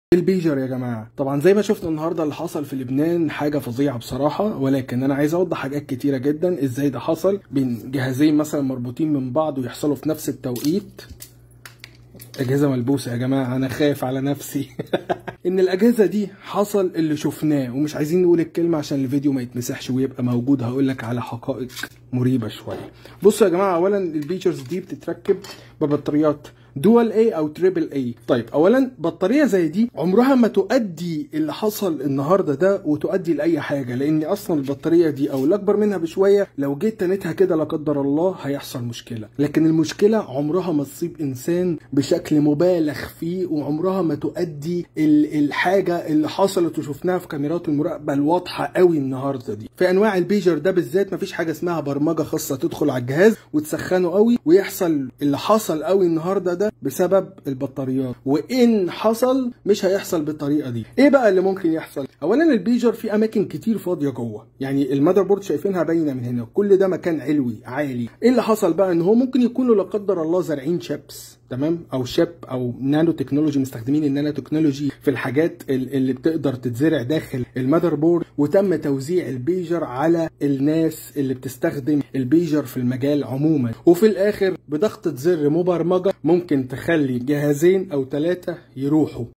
البيجر يا جماعه، طبعا زي ما شفنا النهارده اللي حصل في لبنان حاجه فظيعه بصراحه، ولكن انا عايز اوضح حاجات كتيره جدا. ازاي ده حصل بين جهازين مثلا مربوطين من بعض ويحصلوا في نفس التوقيت؟ اجهزه ملبوسه يا جماعه، انا خايف على نفسي. ان الاجهزه دي حصل اللي شفناه، ومش عايزين نقول الكلمه عشان الفيديو ما يتمسحش ويبقى موجود. هقول لك على حقائق مريبه شويه. بصوا يا جماعه، اولا البيجرز دي بتتركب ببطاريات دول A او تريبل A. طيب اولا بطاريه زي دي عمرها ما تؤدي اللي حصل النهارده ده وتؤدي لاي حاجه، لان اصلا البطاريه دي او الاكبر منها بشويه لو جيت تنتها كده لا قدر الله هيحصل مشكله. لكن المشكله عمرها ما تصيب انسان بشكل مبالغ فيه، وعمرها ما تؤدي الحاجه اللي حصلت وشفناها في كاميرات المراقبه الواضحه قوي النهارده دي. في انواع البيجر ده بالذات مفيش حاجه اسمها برمجه خاصه تدخل على الجهاز وتسخنه قوي ويحصل اللي حصل قوي النهارده ده بسبب البطاريات. وان حصل مش هيحصل بالطريقه دي. ايه بقى اللي ممكن يحصل؟ اولا البيجر في اماكن كتير فاضيه جوه، يعني المذر بورد شايفينها باينه من هنا، كل ده مكان علوي عالي. ايه اللي حصل بقى؟ ان هو ممكن يكونوا لا قدر الله زارعين شيبس، تمام، او شيب او نانو تكنولوجي، مستخدمين النانو تكنولوجي في الحاجات اللي بتقدر تتزرع داخل المذر بورد، وتم توزيع البيجر على الناس اللي بتستخدم البيجر في المجال عموما. وفي الاخر بضغطة زر مبرمجة ممكن تخلي جهازين او 3 يروحوا.